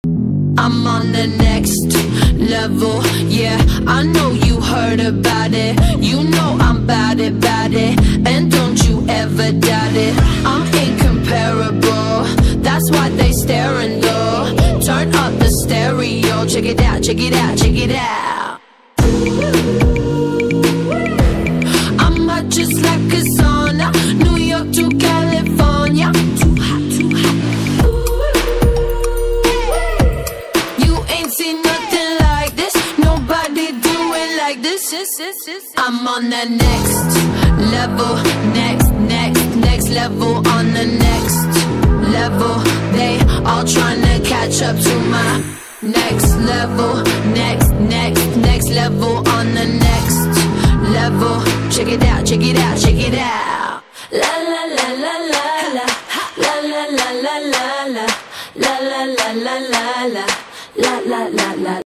I'm on the next level, yeah, I know you heard about it. You know I'm bout it, and don't you ever doubt it. I'm incomparable, that's why they staring though. Turn up the stereo, check it out, check it out, check it out. I'm hot just like a sauna, New York to California. Too hot, too hot. See nothing like this, nobody do it like this. I'm on the next level, next level, on the next level. They all tryna catch up to my next level, next level, on the next level. Check it out, check it out, check it out. La la la la la la, la la la la la la, la la la la la la. La la la la.